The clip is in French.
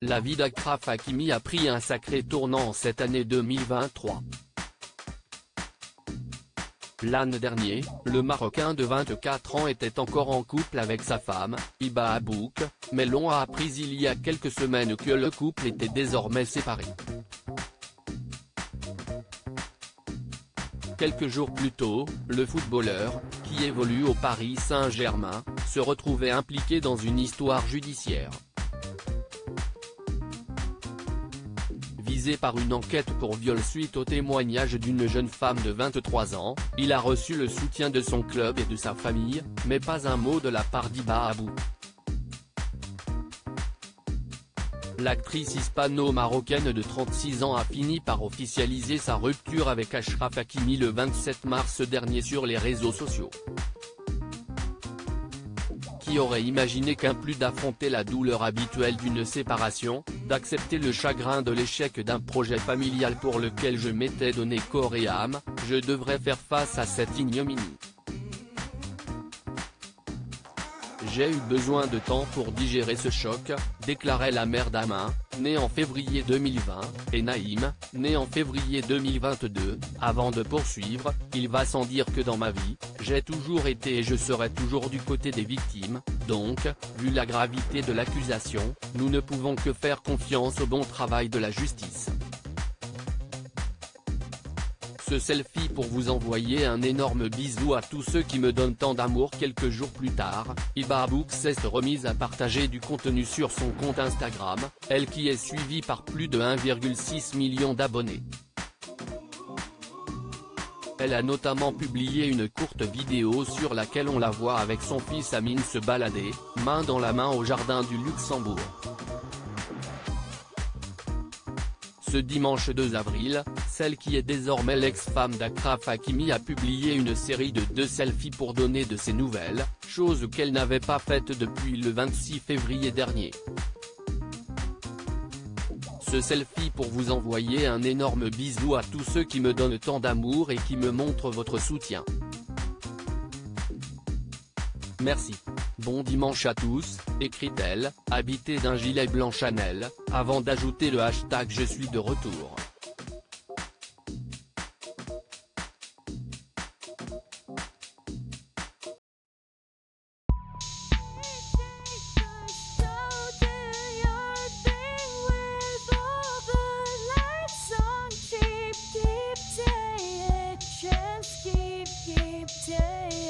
La vie d'Achraf Hakimi a pris un sacré tournant cette année 2023. L'an dernier, le Marocain de 24 ans était encore en couple avec sa femme, Hiba Abouk, mais l'on a appris il y a quelques semaines que le couple était désormais séparé. Quelques jours plus tôt, le footballeur, qui évolue au Paris Saint-Germain, se retrouvait impliqué dans une histoire judiciaire. Visé par une enquête pour viol suite au témoignage d'une jeune femme de 23 ans, il a reçu le soutien de son club et de sa famille, mais pas un mot de la part d'Hiba Abouk. L'actrice hispano-marocaine de 36 ans a fini par officialiser sa rupture avec Achraf Hakimi le 27 mars dernier sur les réseaux sociaux. Qui aurait imaginé qu'en plus d'affronter la douleur habituelle d'une séparation, d'accepter le chagrin de l'échec d'un projet familial pour lequel je m'étais donné corps et âme, je devrais faire face à cette ignominie. J'ai eu besoin de temps pour digérer ce choc, déclarait la mère d'Amin, née en février 2020, et Naïm, né en février 2022, avant de poursuivre, il va sans dire que dans ma vie, j'ai toujours été et je serai toujours du côté des victimes, donc, vu la gravité de l'accusation, nous ne pouvons que faire confiance au bon travail de la justice. Ce selfie pour vous envoyer un énorme bisou à tous ceux qui me donnent tant d'amour. Quelques jours plus tard, Hiba Abouk s'est remise à partager du contenu sur son compte Instagram, elle qui est suivie par plus de 1,6 million d'abonnés. Elle a notamment publié une courte vidéo sur laquelle on la voit avec son fils Amine se balader, main dans la main au jardin du Luxembourg. Ce dimanche 2 avril, celle qui est désormais l'ex-femme d'Achraf Hakimi a publié une série de 2 selfies pour donner de ses nouvelles, chose qu'elle n'avait pas faite depuis le 26 février dernier. Ce selfie pour vous envoyer un énorme bisou à tous ceux qui me donnent tant d'amour et qui me montrent votre soutien. Merci. Bon dimanche à tous, écrit-elle, habitée d'un gilet blanc Chanel, avant d'ajouter le hashtag je suis de retour. Keep